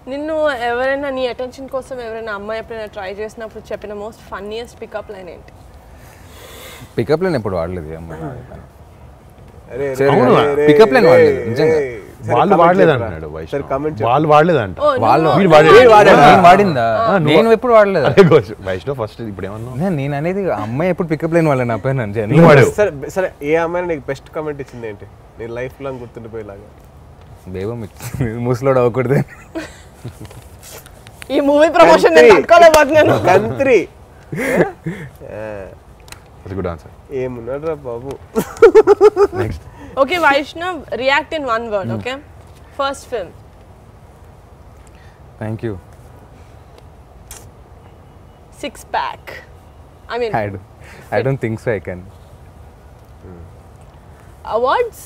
నిన్ను ఎవరైనా నీ అటెన్షన్ కోసం ఎవరైనా అమ్మాయి ఎప్పుడైనా ట్రై చేసినప్పుడు చెప్పిన మోస్ట్ ఫన్నీయెస్ట్ పికప్ లైన్ ఏంటి? పికప్ లైన్ ఎప్పుడు వాడలేదు అమ్మాయి. పికప్ లైన్ వాడలేదు నిజంగా. వాళ్ళు వాడలేదు అంటున్నాడు వాళ్ళు వాడలేదంట. వాడిందా? నేను ఎప్పుడు వాడలేదు వైష్ణవ్ ఫస్ట్. ఇప్పుడు ఏమన్నా నేను అనేది అమ్మాయి ఎప్పుడు పికప్ లైన్ వాళ్ళ నా పైన. సరే ఏ అమ్మాయి నీకు బెస్ట్ కామెంట్ ఇచ్చింది ఏంటి నీ లైఫ్ లాంగ్ గుర్తుండిపోయేలాగా? బేబం ముసలోడు అవ్వకూడదు. ఈ మూవీ ప్రమోషన్ నేను కంత్రి. Good answer. ఏమున్నాడు రా బాబు. Next. Okay Vaishnav, react in one word. Okay, first film. Thank you. Six pack. I mean I don't think so I can. Awards.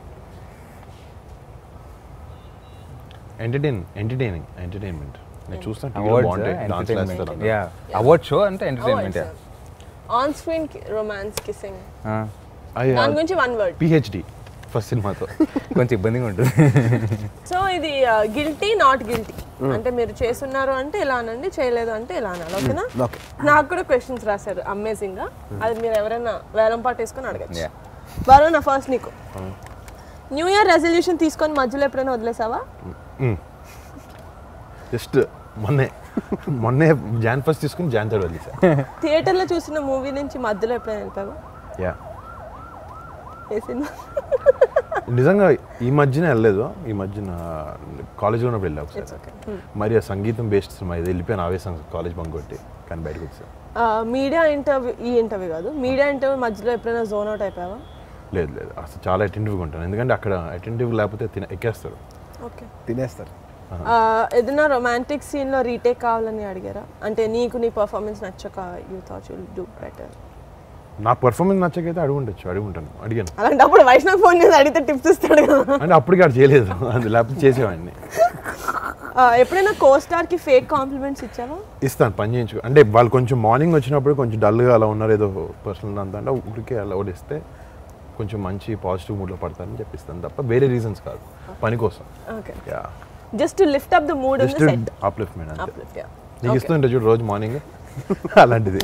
Entertainment. నేను చూస్తాను టీవీలో బాగుంటాయి డాన్స్ చేస్తారు. యా, అవార్డ్ షో అంటే entertainment. Yeah, on screen romance kissing. అయ్యా దాని గురించి one word. PhD first సినిమాతో కొంచెం ఇబ్బందిగా ఉంటుంది. సో ఇది గిల్టీ నాట్ గిల్టీ అంటే మీరు చేస్తున్నారు అంటే ఇలా అనండి, చేయలేదు అంటే ఇలా అనాలి. ఓకేనా? నాకు కూడా క్వశ్చన్స్ రాశారు అమేజింగ్ గా. అది మీరు ఎవరైనా వేలం పాటు వేసుకొని అడగచ్చు. బారో నా ఫస్ట్ నీకు న్యూ ఇయర్ రెజల్యూషన్ తీసుకొని మధ్యలో ఎప్పుడైనా వదిలేసావా? జస్ట్ మొన్నే జాన్ ఫస్ట్ తీసుకుని జాన్ థర్డ్ వదిలేసా. థియేటర్లో చూసిన మూవీ నుంచి మధ్యలో ఎప్పుడైనా వెళ్ళిపోయావా? యా, ఏ సినిమా? నిజంగా ఈ మధ్యన వెళ్ళలేదు. ఈ మధ్యన కాలేజ్లో ఉన్నప్పుడు వెళ్ళా ఒకసారి. మరి ఆ సంగీతం బేస్డ్ సినిమా ఇది వెళ్ళిపోయాను ఆవేశం కాలేజ్ బంక్ కొట్టి. కానీ బయటకు వచ్చా. మీడియా ఇంటర్వ్యూ, ఈ ఇంటర్వ్యూ కాదు, మీడియా ఇంటర్వ్యూ మధ్యలో ఎప్పుడైనా జోన్ అవుట్ అయిపోయావా? లేదు అసలు చాలా అటెంటివ్గా ఉంటాను. ఎందుకంటే అక్కడ అటెంటివ్ లేకపోతే ఎక్కేస్తారు, ఓకే తినేస్తారు. ఏదైనా రొమాంటిక్ సీన్లో రీటేక్ కావాలని అడిగారా? అంటే నీకు నీ పర్ఫార్మెన్స్ నచ్చక you thought you will do better. నా పర్ఫార్మెన్స్ నచ్చకైతే అడుగుంటాను. అడిగాను. అలాంటప్పుడు వైష్ణవ్ ఫోన్ చేసి అడిగితే టిప్స్ ఇస్తాడు కదా. అంటే అప్పటికి అక్కడ చేయలేదు, అది లేకపోతే చేసేవాడిని. ఎప్పుడైనా కోస్టార్ కి ఫేక్ కాంప్లిమెంట్స్ ఇచ్చావా? ఇస్తాను, పని చేయించుకో. అంటే వాళ్ళు కొంచెం మార్నింగ్ వచ్చినప్పుడు కొంచెం డల్గా అలా ఉన్నారు, ఏదో పర్సనల్ అంతా అంటే ఊరికే అలా ఓడిస్తే కొంచెం మంచి పాజిటివ్ మూడ్లో పడతారని చెప్పిస్తాను తప్ప వేరే రీజన్స్ కాదు, పని కోసం. Okay, yeah, just to lift up the mood in the set. Upliftment అంతే. నీకు ఇస్తుంటే చూడు రోజు మార్నింగ్ అలాంటిది.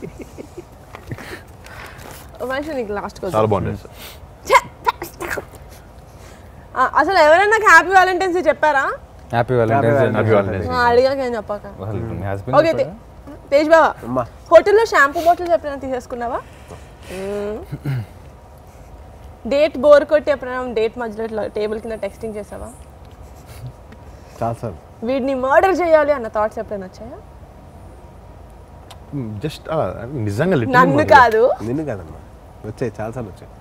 వైష్ణవ్ నీకు లాస్ట్ క్వశ్చన్. చాలా బాగుంటుంది సార్. అసలు ఎవరైనా నాకు హ్యాపీ వ్యాలంటైన్స్ డే చెప్పారా? Happy Valentine's. అడిగాక ఏం చెప్పాక. ఓకే తేజ్ బావా, హోటల్లో షాంపూ బాటిల్స్ ఎప్పుడైనా తీసేసుకున్నావా? డేట్ బోర్ కొట్టి ఎప్పుడైనా డేట్ మధ్యలో ఇట్లా టేబుల్ కింద టెక్స్టింగ్ చేసావా? చాలా సార్. వీడిని మర్డర్ చేయాలి అన్న థాట్స్ ఎప్పుడైనా వచ్చాయా? జస్ట్ నిజంగా నన్ను కాదు, నిన్ను కాదమ్మా, వచ్చాయి, చాలాసార్లు వచ్చాయి.